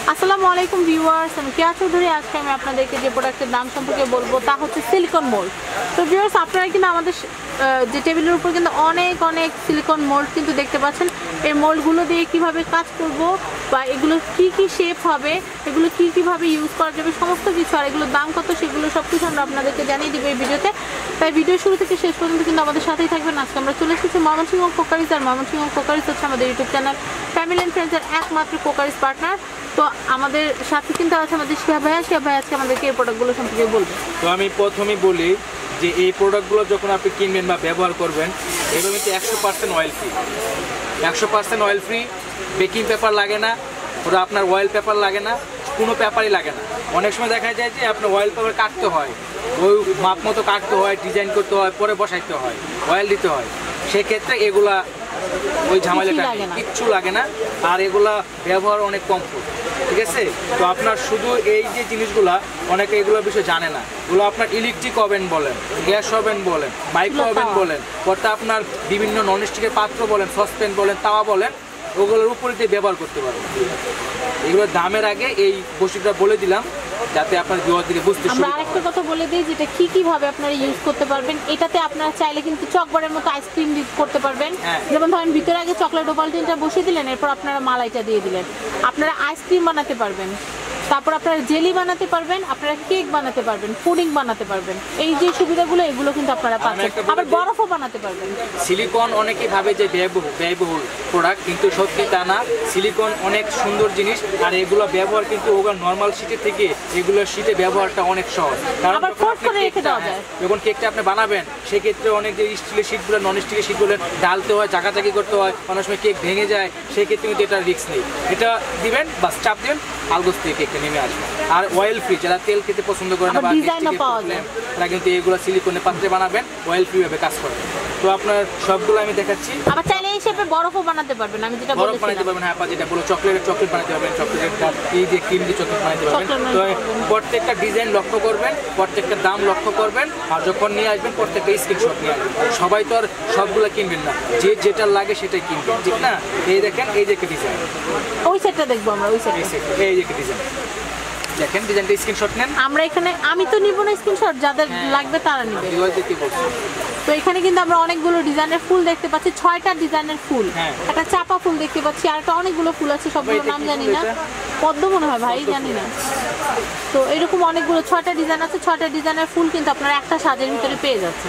আসসালামু আলাইকুম ভিউয়ার্স, আমি কেয়া চৌধুরী। আজকে আমি আপনাদেরকে যে প্রোডাক্টের দাম সম্পর্কে বলবো তা হচ্ছে সিলিকন মোল্ড। তো ভিউয়ার্স, আপনারা কিন্তু আমাদের যে টেবিলের উপর কিন্তু অনেক সিলিকন মোল্ড কিন্তু দেখতে পাচ্ছেন। এই মোল্ডগুলো দিয়ে কিভাবে কাজ করব বা এগুলো কি শেপ হবে, এগুলো কিভাবে ইউজ করা যাবে, সমস্ত কিছু, আর এগুলোর দাম কত সেগুলো সব কিছু আমরা আপনাদেরকে জানিয়ে দিব এই ভিডিওতে। তাই ভিডিও শুরু থেকে শেষ পর্যন্ত কিন্তু আমাদের সাথেই থাকবেন। আজকে আমরা চলে এসেছি ময়মনসিংহ কোকারিজ, আর ময়মনসিংহ কোকারিজ হচ্ছে আমাদের ইউটিউব চ্যানেল ফ্যামিলি অ্যান্ড ফ্রেন্ডসের একমাত্র কোকারিজ পার্টনার। তো আমাদের সাথে কিন্তু আছে আমাদের শিয়া ভাই আজকে আমাদেরকে এই প্রোডাক্টগুলো সম্পর্কে বলবে। তো আমি প্রথমেই বলি যে এই প্রোডাক্টগুলো যখন আপনি কিনবেন বা ব্যবহার করবেন, এগুলো কিন্তু 100% oil free, 100% oil free. Baking paper লাগে না, ওরা আপনার অয়েল পেপার লাগে না, কোনো পেপারই লাগে না। অনেক সময় দেখা যায় যে আপনার অয়েল পেপার কাটতে হয়, ওই মাপ মতো কাটতে হয়, ডিজাইন করতে হয়, পরে বসাইতে হয়, অয়েল দিতে হয়। সেক্ষেত্রে এগুলা ওই ঝামেলাটা কিচ্ছু লাগে না, আর এগুলা ব্যবহার অনেক কমফোর্ট। ঠিক আছে, তো আপনার শুধু এই যে জিনিসগুলা অনেকে এগুলোর বিষয়ে জানে না। এগুলো আপনার ইলেকট্রিক ওভেন বলেন, গ্যাস ওভেন বলেন, মাইক্রো ওভেন বলেন, অর্থাৎ আপনার বিভিন্ন ননস্টিকের পাত্র বলেন, সসপ্যান বলেন, তাওয়া বলেন, ওগুলোর উপরে দিয়ে ব্যবহার করতে পারবেন। এগুলোর দামের আগে এই বৈশিষ্ট্যটা বলে দিলাম যাতে আপনার ভিউয়ার দিকে বুঝতে সুবিধা হয়। আমরা আরেকটা কথা বলে দিই যেটা কিভাবে আপনারা ইউজ করতে পারবেন। এটাতে আপনারা চাইলে কিন্তু চকবারের মতো আইসক্রিম করতে পারবেন। যেমন ধরেন ভিতরে আগে চকলেট ওভালটিনটা বসিয়ে দিলেন, এরপর আপনারা মালাইটা দিয়ে দিলেন, আপনারা আইসক্রিম বানাতে পারবেন, তারপর আপনারা জেলি বানাতে পারবেন, আপনারা কেক বানাতে পারবেন, পুডিং বানাতে পারবেন। এই যে সুবিধাগুলো এগুলো কিন্তু আপনারা পাচ্ছেন। আবার বরফও বানাতে পারবেন। সিলিকন অনেকেই ভাবে যে ব্যয়বহুল প্রোডাক্ট, কিন্তু সত্যি তা না। সিলিকন অনেক সুন্দর জিনিস, আর এগুলো ব্যবহার কিন্তু ওগুলো নর্মাল শীটের থেকে এগুলো শীটে ব্যবহারটা অনেক সহজ। কারণ যখন কেকটা আপনি বানাবেন সেক্ষেত্রে অনেক যে স্টিলের শীটগুলো, নন স্টিলের শীটগুলো ডালতে হয়, জাকাজাকি করতে হয়, অনেক সময় কেক ভেঙে যায়, সেক্ষেত্রে কিন্তু এটা রিস্ক নেই। এটা দিবেন, বাস চাপ দিবেন, আলগোস থেকে কেকটা নেমে আসবে। আর অয়েল ফ্রি, যারা তেল খেতে পছন্দ করে না বা তারা কিন্তু এগুলো সিলিকনের পাত্রে বানাবেন, অয়েল ফ্রি ভাবে কাজ করবেন। তো আপনার সবগুলো আমি দেখাচ্ছি। আবার চাইলে এই শেপে বরফও বানাতে পারবেন, আমি যেটা বলছিলাম, বরফ বানাতে পারবেন। হ্যাঁ, যেটা বলো চকলেট বানাতে পারবেন, চকলেটের এই যে ক্রিম দিয়ে চকলেট বানাতে পারবেন। তো প্রত্যেকটা ডিজাইন লক্ষ্য করবেন, প্রত্যেকটা দাম লক্ষ্য করবেন, আর যখন নিয়ে আসবেন প্রত্যেকটা স্ক্রিনশট নিয়ে আসবেন। সবাই তো আর সবগুলো কিনবেন না, যে যেটা লাগে সেটাই কিনবেন, ঠিক না? এই দেখেন, এই যে একটা ডিজাইন, ওই সেটটা দেখবো আমরা, ওই সেট, এই যে একটা ডিজাইন দেখেন, ডিজাইনটা স্ক্রিনশট নেন। আমরা এখানে, আমি তো নিব না স্ক্রিনশট, যাদের লাগবে তারা নেবে। তো এখানে কিন্তু আমরা অনেকগুলো ডিজাইনের ফুল দেখতে পাচ্ছি, 6টা ডিজাইনের ফুল, একটা চাপা ফুল দেখতে পাচ্ছি, আর একটা অনেকগুলো ফুল আছে, সবগুলো নাম জানি না, পদ্ম মনে হয় ভাই, জানি না। তো এরকম অনেকগুলো 6টা ডিজাইন আছে, 6টা ডিজাইনের ফুল কিন্তু আপনারা একটা সাজের ভিতরে পেয়ে যাচ্ছেন।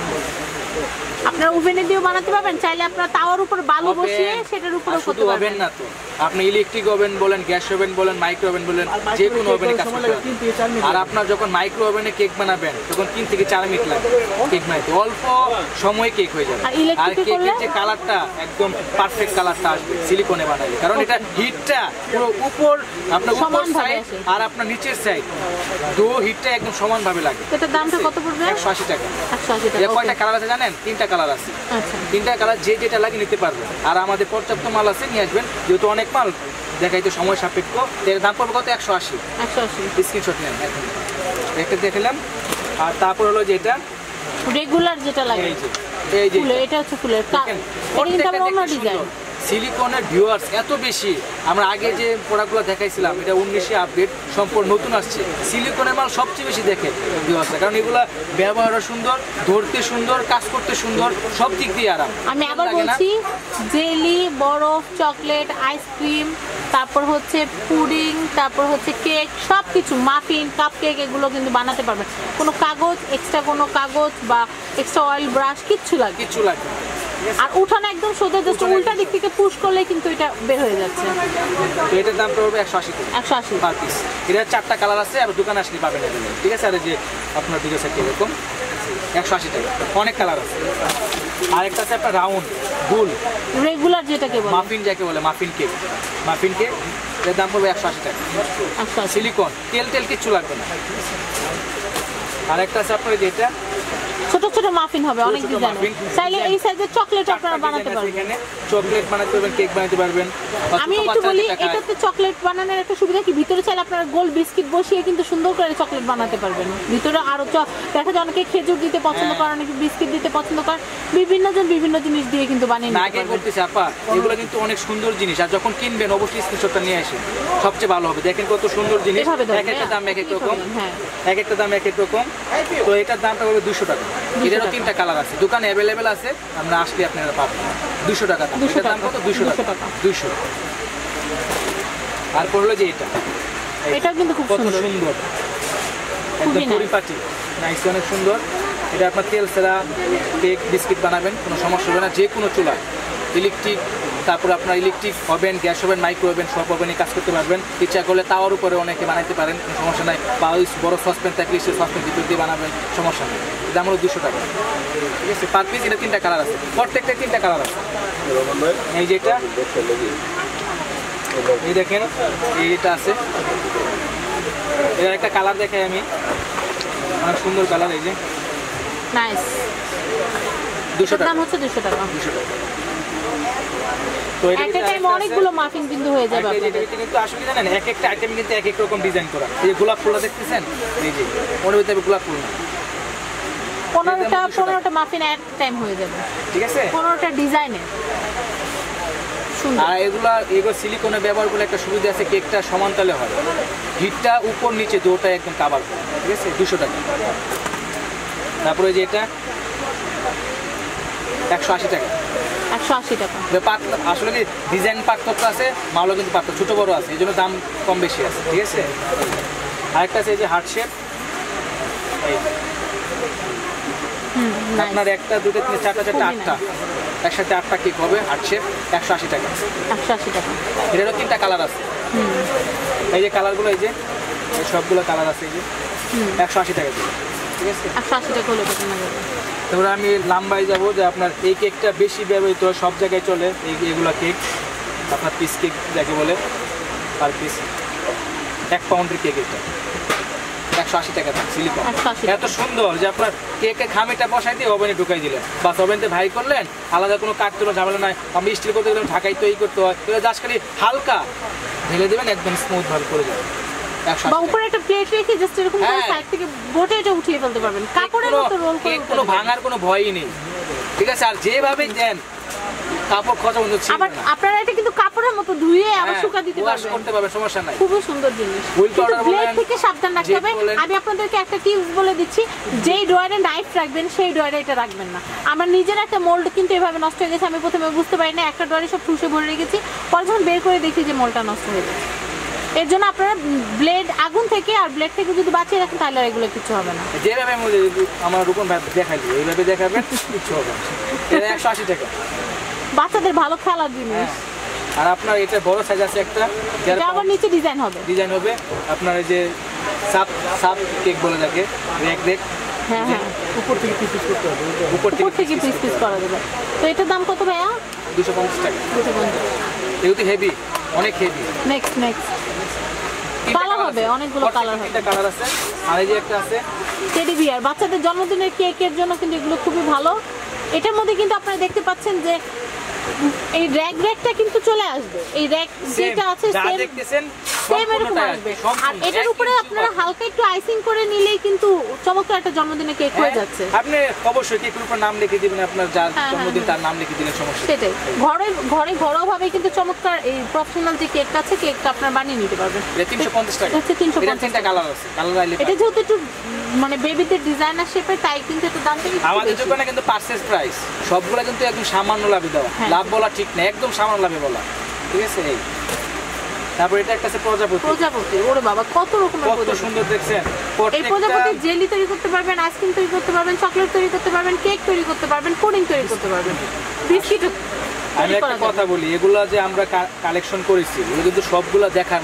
আপনারা ওভেনে দিয়েও বানাতে পারবেন, চাইলে আপনারা তাওয়ার উপর বালু বসিয়ে সেটার উপরেও করতে পারবেন। না তো আপনি ইলেকট্রিক ওভেন বলেন, গ্যাস ওভেন বলেন, মাইক্রো ওভেন বলেন, যে কোনো ওভেনে কাজ করতে পারবেন। আর আপনার যখন মাইক্রো ওভেনে কেক বানাবেন তখন 3 থেকে 4 মিনিট লাগবে কেক বানাতে, অল্প সময়ে কেক হয়ে যাবে। আর কেকের যে কালারটা একদম পারফেক্ট কালারটা আসবে সিলিকনে বানালে, কারণ এটা হিটটা পুরো উপর, আপনার উপর সাইড আর আপনার নিচের সাইড দো হিটটা একদম সমানভাবে লাগে। এটার দামটা কত পড়বে? 180 টাকা। 180 টাকা। কয়টা কালার আছে জানেন? 3টা কালার আছে। আচ্ছা, 3টা কালার যে যেটা লাগে নিতে পারবেন। আর আমাদের পর্যাপ্ত মাল আছে, নিয়ে আসবেন, যেহেতু অনেক মাল দেখাইতে সময় সাপেক্ষ। এর দাম পড়বে কত? 180। স্ক্রিনশট নেন, একটা দেখালাম। আর তারপর হলো যে এটা রেগুলার যেটা লাগে, এই যে এটা হচ্ছে ফুলের, এটা কিন্তু আবার অন্য ডিজাইন। সিলিকনের ভিউয়ার্স এত বেশি, আমরা আগে যে প্রোডাক্টগুলো দেখাইছিলাম এটা 19-এ আপডেট, সম্পূর্ণ নতুন আসছে। সিলিকনের মাল সবচেয়ে বেশি দেখে ভিউয়ার্সরা, কারণ এগুলো ব্যবহারও সুন্দর, ধরতে সুন্দর, কাজ করতে সুন্দর, সব দিক দিয়ে আরাম। আমি আবার বলছি, জেলি, বরফ, চকলেট, আইসক্রিম, তারপর হচ্ছে পুডিং, তারপর হচ্ছে কেক, সব কিছু, মাফিন, কাপ কেক, এগুলো কিন্তু বানাতে পারবেন। কোনো কাগজ, এক্সট্রা কোনো কাগজ বা এক্সট্রা অয়েল ব্রাশ কিচ্ছু লাগবে আর উঠানো একদম সোজা, জাস্ট উল্টা দিক থেকে পুশ করলে কিন্তু এটা বের হয়ে যাচ্ছে। তো এটার দাম পড়বে 180 টাকা, 180 পার পিস। এটা 4টা কালার আছে, আর দোকানে আসলে পাবেন, ঠিক আছে? আর যে আপনার ভিডিও সেট এরকম 180 টাকা, অনেক কালার আছে। আরেকটা আছে আপনার রাউন্ড গোল রেগুলার, যেটাকে বলে মাফিন, যাকে বলে মাফিন কেক, এর দাম পড়বে 180 টাকা। সিলিকন, তেল কিচ্ছু লাগবে না। আরেকটা আছে আপনার যেটা ছোট ছোট মাফিন হবে অনেক ছোট ডিজাইন। muffin, চাইলে এই সাইজের চকলেট আপনারা চারটা বানাতে design আছে পারবেন। এখানে। চকলেট বানাতে পারবেন, কেক বানাতে পারবেন। বা আমি ছোট একটু বাচ্চারা বলি, যেটা খায়। এটাতে চকলেট বানানোর একটা সুবিধা কি, ভিতরে চাইলে আপনারা গোল বিস্কিট বসিয়ে কিন্তু সুন্দর করে চকলেট বানাতে পারবেন। ভিতরে আরো দেখা যায় অনেকে খেজুর দিতে পছন্দ করে, অনেকে বিস্কিট দিতে পছন্দ করে, বিভিন্ন জন বিভিন্ন জিনিস দিয়ে কিন্তু বানিয়ে না নিতে আগে পারবেন। বলতেছি আপা, এগুলো কিন্তু অনেক সুন্দর জিনিস, আর যখন কিনবেন অবশ্যই স্ক্রিনশটটা নিয়ে আসেন, সবচেয়ে ভালো হবে। দেখেন কত সুন্দর জিনিস, এভাবে ধরুন, এক একটা দাম এক এক রকম, হ্যাঁ এক একটা দাম এক এক রকম। তো এটার দামটা হলো 200 টাকা। এটারও টাকা। 3টা কালার আছে, দোকানে অ্যাভেলেবেল আছে, আমরা আসলে আপনারা পাবেন। 200 টাকা দাম। 200 এটার দাম টাকা। কত? 200 200 টাকা। টাকা। 200। তারপর হলো যে এটা, এটাও কিন্তু খুব কত সুন্দর। সুন্দর, খুবই একদম nice। পরিপাটি, নাইস, অনেক সুন্দর। এটা আপনার তেল ছাড়া কেক বিস্কিট বানাবেন, কোনো সমস্যা হবে না। যে কোনো চুলা, ইলেকট্রিক, তারপরে আপনার electric oven, gas oven, micro oven, সব ওভেনে কাজ করতে পারবেন। ইচ্ছা করলে তাওয়ার উপরে অনেকে বানাইতে পারেন, কোনো সমস্যা নাই। বা ওই বড় সসপ্যান থাকলে সেই সসপ্যান ভিতর দিয়ে বানাবেন, সমস্যা নেই। দাম হলো 200 টাকা। ঠিক আছে, পার পিস এটা 3টা কালার আছে, প্রত্যেকটা 3টা কালার আছে। এই যেটা, এই দেখেন, এইটা আছে। এর একটা কালার দেখাই আমি, অনেক সুন্দর কালার। এই যে নাইস। 200 এটার টাকা। দাম হচ্ছে 200 টাকা। 200 টাকা। তো এটা একটা টাইমে অনেকগুলো মাফিন কিন্তু হয়ে যাবে আপনাদের। এটা কিন্তু আসলে জানেন এক একটা আইটেম কিন্তু এক এক রকম ডিজাইন করা। এই যে গোলাপ ফুলটা দেখতেছেন, এই যে ওর ভিতরে গোলাপ ফুল না, 15টা মাফিন এক টাইম হয়ে যাবে, ঠিক আছে। 15টা ডিজাইনে সুন্দর। আর এগুলো সিলিকনে ব্যবহার করলে একটা সুবিধা আছে, কেকটা সমানতালে হয়, হিটটা উপর নিচে দুটোটা একদম কাভার করে। ঠিক আছে, 200 টাকা। তারপরে যে এটা 180 টাকা। 180 টাকা। আসলে কি ডিজাইন পার্থক্য আছে, মালও কিন্তু পার্থক্য, ছোট বড় আছে, এই জন্য দাম কম বেশি আছে। ঠিক আছে, আরেকটা আছে এই যে হার্ট শেপ। আপনার একটা, দুটো, তিনটে, চারটা, আটটা, একসাথে 8টা কেক হবে হার্ট শেপ, 180 টাকা। 180 টাকা। এটারও 3টা কালার আছে। এই যে কালারগুলো, এই যে এই সবগুলো কালার আছে, এই যে 180 টাকা দিয়ে। ঠিক আছে, 180 টাকা হলে কেমন যাবে? তারপরে আমি লাম্বায় যাব, যে আপনার এই কেকটা বেশি ব্যবহৃত হয়, সব জায়গায় চলে। এগুলো কেক আপনার পিস কেক যাকে বলে, পার পিস 1 পাউন্ডের কেক, এটা 180 টাকা দাম, সিলিকন। 180 এত সুন্দর যে আপনার কেকের খামিটা বসাই দিয়ে ওভেনে ঢুকাই দিলেন, বা ওভেনতে ভাই করলেন, আলাদা কোনো কাটতে ঝামেলা নাই। আমি স্টিল করতে গেলাম, ঢাকাই তো এই করতে হয়, এটা জাস্ট খালি হালকা ঢেলে দেবেন, একদম স্মুথ ভাবে করে যাবে। বা উপরে একটা প্লেট রেখে জাস্ট এরকম করে হ্যাঁ। সাইড থেকে বোটে এটা উঠিয়ে ফেলতে পারবেন, কাপড়ের মতো রোল করে কেক উঠাতে কোনো পারবেন। ভাঙার কোনো ভয়ই নেই। ঠিক আছে, আর যেভাবে দেন কাপড় খচা বন্ধ ছিল আবার না। আপনারা এটা কিন্তু কাপড়ের মতো ধুয়ে আবার হ্যাঁ, শুকা দিতে wash পারবেন, করতে পারবেন, সমস্যা নাই। খুবই সুন্দর জিনিস। উইল্ট অর্ডার ব্লেড বলেন, থেকে সাবধান রাখতে জেট হবে। বলেন। আমি আপনাদেরকে একটা টিপস বলে দিচ্ছি, যেই ড্রয়ারে নাইফ রাখবেন সেই ড্রয়ারে এটা রাখবেন না। আমার নিজের একটা মোল্ড কিন্তু এভাবে নষ্ট হয়ে গেছে, আমি প্রথমে বুঝতে পারি না, একটা ড্রয়ারে সব ঠুসে ভরে রেখেছি, পরে যখন বের করে দেখি যে মোল্ডটা নষ্ট হয়ে গেছে। এর জন্য আপনারা ব্লেড, আগুন থেকে আর ব্লেড থেকে যদি বাঁচিয়ে রাখেন তাহলে আর এগুলো কিছু হবে না। যেভাবে আমার রূপন ভাই দেখাইলি এইভাবে দেখাবেন, কিচ্ছু হবে না। এটা 180 টাকা। বাচ্চাদের ভালো খেলার জিনিস। হ্যাঁ। আর আপনার এটা বড় সাইজ আছে একটা, এটা আবার নিচে ডিজাইন হবে। ডিজাইন হবে আপনার এই যে সাপ কেক বলে যাকে, রেক হ্যাঁ হ্যাঁ, উপর থেকে পিস করতে হবে, উপর উপর থেকে পিস পিস করা যাবে। তো এটার দাম কত ভাইয়া? 250 টাকা। 250। এগুলো হেভি, অনেক হেভি। নেক্সট কালার হবে, অনেকগুলো কালার হবে। তিনটা কালার আছে। আর এই যে একটা আছে টেডি বিয়ার, বাচ্চাদের জন্মদিনের কেকের জন্য কিন্তু এগুলো খুবই ভালো। এটার মধ্যে কিন্তু আপনারা দেখতে পাচ্ছেন যে এই র্যাকটা কিন্তু চলে আসবে, এই র্যাক যেটা আছে যা সেম দেখতেছেন সেম এরকম আসবে। আর এটার উপরে আপনারা হালকা একটু আইসিং করে নিলেই কিন্তু চমৎকার একটা জন্মদিনের কেক হয়ে যাচ্ছে। আপনি অবশ্যই কেকের উপর নাম লিখে দিবেন, আপনার যার জন্মদিন তার নাম লিখে দিলেন, সমস্যা নেই। সেটাই, ঘরোয়াভাবে কিন্তু চমৎকার এই প্রফেশনাল যে কেকটা আছে, কেকটা আপনারা বানিয়ে নিতে পারবেন। এটা 350 টাকা। হচ্ছে 350 তিনটা কালার আছে, কালার আইলে এটা যেহেতু একটু মানে বেবিদের ডিজাইনার শেপের, তাই কিন্তু একটু দামটা একটু আমাদের বেশি। দোকানে কিন্তু পারচেজ প্রাইস সবগুলো কিন্তু একদম সামান্য লাভে দেওয়া, হ্যাঁ। লাভ বলা ঠিক না, একদম সামান্য লাভে বলা। ঠিক আছে, এই তারপর এটা একটা আছে প্রজাপতি। ওরে বাবা, কত রকমের কত প্রজাপতি। সুন্দর দেখছেন। এই প্রজাপতি জেলি তৈরি করতে পারবেন, আইসক্রিম তৈরি করতে পারবেন, চকলেট তৈরি করতে পারবেন, কেক তৈরি করতে পারবেন, পুডিং তৈরি করতে পারবেন, বিস্কিট আমি একটা কথা বলি, এগুলা যে আমরা কালেকশন করেছি এগুলো কিন্তু সবগুলা দেখার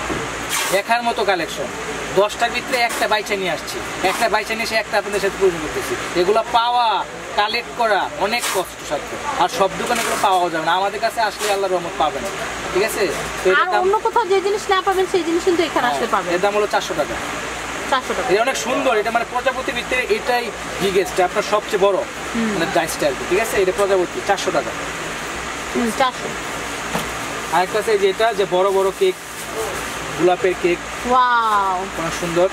মতো কালেকশন। 10টার ভিতরে একটা বাইচা নিয়ে আসছি, একটা বাইচা নিয়ে এসে একটা আপনাদের সাথে পরিচয় করতেছি। এগুলো পাওয়া, কালেক্ট করা অনেক কষ্টসাধ্য, আর সব দোকানে এগুলো পাওয়া যাবে না। আমাদের কাছে আসলে আল্লাহর রহমত পাবেন। ঠিক আছে, তো আর অন্য কোথাও যে জিনিস না পাবেন সেই জিনিস কিন্তু এখানে আসতে পাবেন। এর দাম হলো 400 টাকা। 400 টাকা। এটা অনেক সুন্দর, এটা মানে প্রজাপতির ভিতরে এটাই বিগেস্ট, আপনার সবচেয়ে বড় মানে ডাইসটা আর কি, ঠিক আছে? এটা প্রজাপতি 400 টাকা। 400। আরেকটা আছে যেটা যে বড় বড় কেক, গোলাপের কেক, ওয়াও অনেক সুন্দর।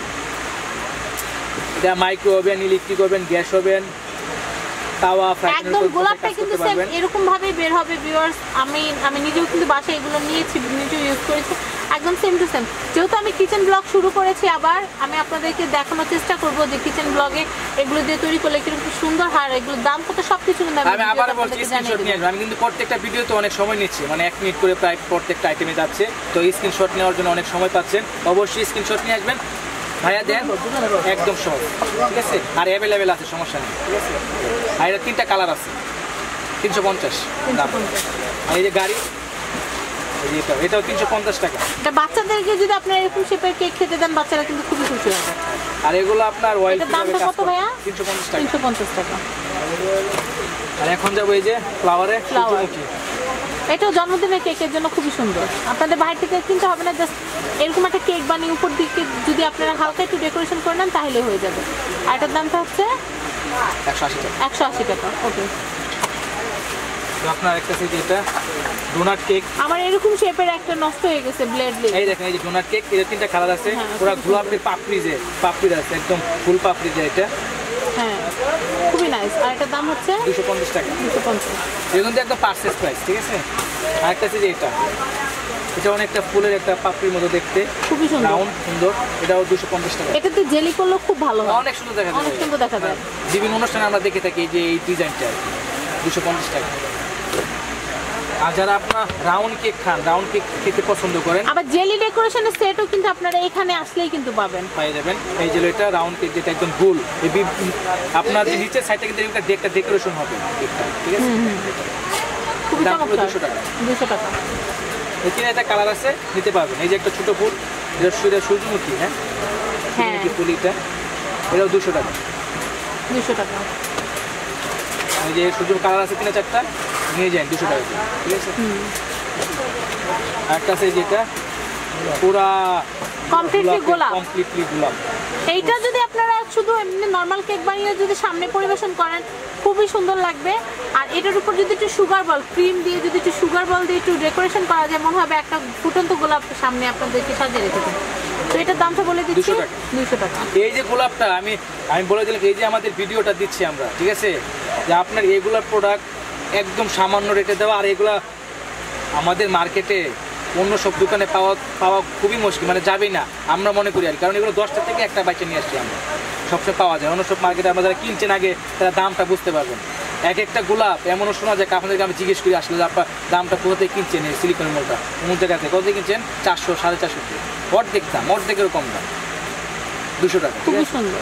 এটা micro oven, electric oven, gas oven, তাওয়া, একদম গোলাপটা কিন্তু সেম এরকম ভাবে বের হবে ভিউয়ার্স। আমি নিজেও কিন্তু বাসায় এগুলো নিয়েছি, নিজেও ইউজ করেছি, একদম সেম টু সেম। যেহেতু আমি কিচেন ব্লগ শুরু করেছি, আবার আমি আপনাদেরকে দেখানোর চেষ্টা করব যে কিচেন ব্লগে এগুলো দিয়ে তৈরি করলে কিরকম সুন্দর হয়, এগুলোর দাম কত সবকিছু কিন্তু আমি আবার বলছি স্ক্রিনশট নিয়ে আসবেন। আমি কিন্তু প্রত্যেকটা ভিডিওতে অনেক সময় নিচ্ছি, মানে 1 মিনিট করে প্রায় প্রত্যেকটা আইটেমে যাচ্ছে, তো স্ক্রিনশট নেওয়ার জন্য অনেক সময় পাচ্ছেন। অবশ্যই স্ক্রিনশট নিয়ে আসবেন ভাইয়া, দেন একদম সহজ, ঠিক আছে? আর অ্যাভেলেবেল আছে, সমস্যা নেই, ঠিক আছে? আর এটা 3টা কালার আছে, 350 দাম। আর এই যে গাড়ি, এটাও 350 টাকা। এটা বাচ্চাদেরকে যদি আপনারা এরকম শেপের কেক খেতে দেন, বাচ্চারা কিন্তু খুবই খুশি হবে। আর এগুলো আপনার অয়েল এটার দামটা কত ভাইয়া? 350 টাকা। 350 টাকা। আর এখন যাবো এই যে ফ্লাওয়ারে, সূর্যমুখী। এটাও জন্মদিনের কেকের জন্য খুবই সুন্দর। আপনাদের বাইরে থেকে কিনতে হবে না, জাস্ট এরকম একটা কেক বানিয়ে উপর দিকে যদি আপনারা হালকা একটু ডেকোরেশন করে নেন তাহলে হয়ে যাবে। আর এটার দামটা হচ্ছে 180 টাকা। 180 টাকা। ওকে। তো আপনার একটা আছে যেটা ডোনাট কেক। আমার এরকম শেপের একটা নষ্ট হয়ে গেছে ব্লেড দিয়ে। এই দেখেন, এই যে ডোনাট কেক, এর 3টা কালার আছে। হ্যাঁ, পুরো গোলাপের পাপড়ি আছে, একদম ফুল পাপড়ি যে এটা। হ্যাঁ, খুবই নাইস। আর এটার দাম হচ্ছে 250 টাকা। 250। এর কিন্তু একদম পার্সেস প্রাইস, ঠিক আছে? আরেকটা আছে যে এটা অনেকটা ফুলের একটা পাপড়ির মতো দেখতে, খুবই সুন্দর, রাউন্ড সুন্দর, এটাও 250 টাকা। এটাতে জেলি করলে খুব ভালো হয়, অনেক সুন্দর দেখা যায়, অনেক সুন্দর দেখা যায়। বিভিন্ন অনুষ্ঠানে আমরা দেখে থাকি যে এই ডিজাইনটা 250 টাকা। আর যারা আপনার রাউন্ড কেক খান, রাউন্ড কেক খেতে পছন্দ করেন, আবার জেলি ডেকোরেশনের সেটও কিন্তু আপনারা এখানে আসলেই কিন্তু পাবেন, পেয়ে যাবেন। এই যে এটা রাউন্ড কেক, যেটা একদম গোল, আপনার যে নিচের সাইডটা কিন্তু একটা ডেকোরেশন হবে কেকটা, ঠিক আছে? খুবই দাম পুরো চমৎকার। 200 টাকা। 200 টাকা। এখানে একটা কালার আছে, নিতে পারবেন। এই যে একটা ছোট ফুল, এটা সূর্যমুখী, হ্যাঁ সূর্যমুখী ফুল, এটাও 200 টাকা। 200 টাকা। এই যে সূর্য কালার আছে 3-4টা, নিয়ে যান 200 টাকা, ঠিক আছে? একটা আছে যেটা পুরা কমপ্লিটলি গোলাপ। কমপ্লিটলি গোলাপ। এইটা যদি আপনারা শুধু এমনি নর্মাল কেক বানিয়ে যদি সামনে পরিবেশন করেন, খুবই সুন্দর লাগবে। আর এটার উপর যদি একটু সুগার বল, ক্রিম দিয়ে যদি একটু সুগার বল দিয়ে একটু ডেকোরেশন করা যায়, মনে হবে একটা ফুটন্ত গোলাপ সামনে আপনাদেরকে সাজিয়ে রেখেছেন। তো এটার দামটা বলে দিচ্ছি 200 টাকা। এই যে গোলাপটা আমি বলে দিলাম, এই যে আমাদের ভিডিওটা দিচ্ছি আমরা, ঠিক আছে? যে আপনার এগুলার প্রোডাক্ট একদম সামান্য রেটে দেওয়া, আর এগুলা আমাদের মার্কেটে অন্য সব দোকানে পাওয়া খুবই মুশকিল, মানে যাবেই না আমরা মনে করি আর, কারণ এগুলো 10টা থেকে একটা বাইচে নিয়ে আসছি আমরা, সবসময় পাওয়া যায়। অন্য সব মার্কেটে আমরা যারা কিনছেন আগে, তারা দামটা বুঝতে পারবেন। এক একটা গোলাপ এমনও শোনা যায়, আপনাদেরকে আমি জিজ্ঞেস করি আসলে যে আপনার দামটা কোথা থেকে কিনছেন, এই সিলিকন মলটা অমুক জায়গা থেকে, কোথা থেকে কিনছেন? 400, 450, অর্ধেক দাম, অর্ধেকেরও কম দাম, 200 টাকা। খুবই সুন্দর।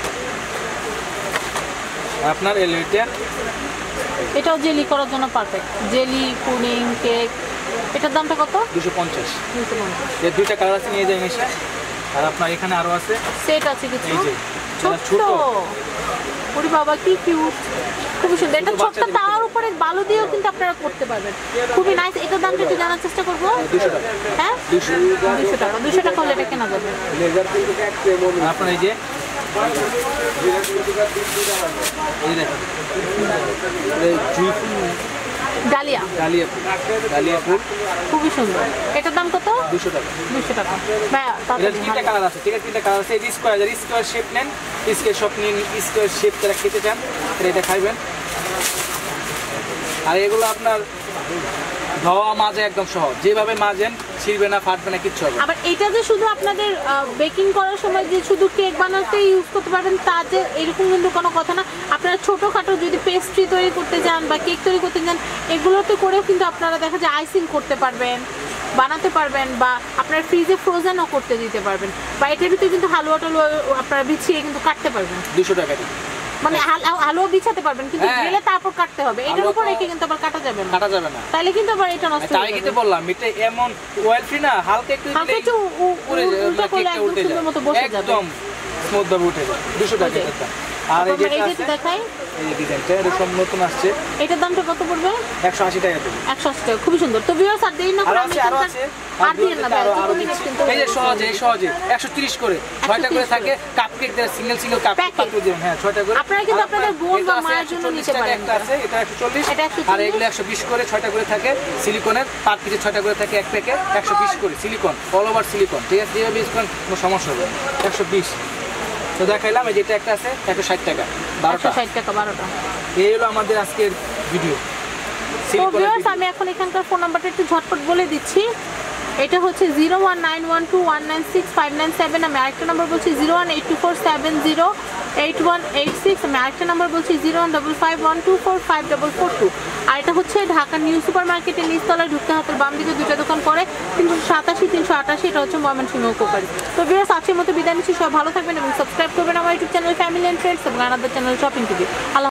আপনার এটাও জেলি করার জন্য পারফেক্ট, জেলি পুডিং কেক। এটার দামটা কত? 250। 250। এর 2টা কালার আছে, নিয়ে যাই মিশে। আর আপনার এখানে আরো আছে, সেট আছে কিছু এই যে ছোট। ওরে বাবা কি কিউট, খুবই সুন্দর। এটা ছোট্ট, তার উপরে বালু দিয়েও কিন্তু আপনারা করতে পারবেন, খুবই নাইস। এটার দামটা একটু জানার চেষ্টা করবো। 200 টাকা। হ্যাঁ, 200 টাকা। 200 টাকা হলে এটা কেনা যাবে। আপনার এই যে এই দেখেন, জুই ফুল, ডালিয়া ফুল, খুবই সুন্দর। এটার দাম কত? 200 টাকা। 200 টাকা। ভাইয়া এর 3টা কালার আছে, ঠিক আছে? 3টা কালার আছে। এই যে স্কয়ার শেপ নেন, স্কয়ার শেপ যারা খেতে চান এটা খাইবেন। আর এগুলো আপনার ধোয়া মাজা একদম সহজ, যেভাবে মাজেন ছিড়বে না, ফাটবে না, কিচ্ছু হবে না। আবার এটা যে শুধু আপনাদের বেকিং করার সময় যে শুধু কেক বানাতে ইউজ করতে পারবেন তা যে এরকম কিন্তু কোনো কথা না। আপনারা ছোটোখাটো যদি পেস্ট্রি তৈরি করতে চান বা কেক তৈরি করতে চান, এগুলোতে করেও কিন্তু আপনারা দেখা যায় আইসিং করতে পারবেন, বানাতে পারবেন, বা আপনার ফ্রিজে ফ্রোজেনও করতে দিতে পারবেন, বা এটার ভিতরে কিন্তু হালুয়া টালুয়া আপনারা বিছিয়ে কিন্তু কাটতে পারবেন 200 টাকা। মানে হালুয়া বিছাতে পারবেন, কিন্তু গেলে তারপর কাটতে হবে। এটার উপর রেখে কিন্তু আবার কাটা যাবে না, তাইলে কিন্তু আবার এটা নষ্ট হয়ে যাবে। তাই কিন্তু বললাম এটা এমন অয়েল ফ্রি না, হালকা একটু উল্টা করলে একদম সুন্দর মতো বসে যাবে, একদম স্মুথ ভাবে উঠে যায়। 200 টাকা। আর এই এই যেটা যে দেখাই, এই যে ডিজাইনটা এটা সব নতুন আসছে, এটার দামটা কত পড়বে? 180 টাকা দেব। 180 টাকা, খুবই সুন্দর। তো ভিউয়ার্স আর দেরি না করে আমি আরো আছে আর দিন না ভাই, আরো 2 মিনিট দিচ্ছি। কিন্তু এই যে সহজে 130 করে 6টা করে থাকে, কাপকেক দেয় সিঙ্গেল কাপ পাঠিয়ে দিবেন। হ্যাঁ 6টা করে। আপনারা কিন্তু আপনাদের বোন বা মায়ের জন্য নিতে পারেন। একটা আছে, এটা 140, এটা 140, আর এগুলো 120 করে 6টা করে থাকে সিলিকনের, পার পিছে 6টা করে থাকে, এক প্যাকে 120 করে সিলিকন, অল ওভার সিলিকন, ঠিক আছে? যেভাবে ইউজ করেন কোনো সমস্যা হবে না। 120 তো দেখাইলাম। এই যেটা একটা আছে 160 টাকা 12টা। 160 টাকা 12টা। এই হলো আমাদের আজকের ভিডিও। তো ভিউয়ার্স আমি এখন এখানকার ফোন নাম্বারটা একটু ঝটপট বলে দিচ্ছি। এটা হচ্ছে 019121965997। আমি আরেকটা নাম্বার বলছি 018247088186। আমি আরেকটা নাম্বার বলছি 015512454442। আর এটা হচ্ছে ঢাকা নিউ সুপার মার্কেটের নিচতলায় ঢুকতে হাতের বাম দিকে 2টা দোকান পড়ে, 387 388, এটা হচ্ছে ময়মনসিংহ কোকারি। তো ভিউয়ার্স আজকের মতো বিদায় নিচ্ছি, সবাই ভালো থাকবেন এবং সাবস্ক্রাইব করবেন আমার YouTube channel family and friends এবং আনাদার চ্যানেল শপিং টিভি। আল্লাহ।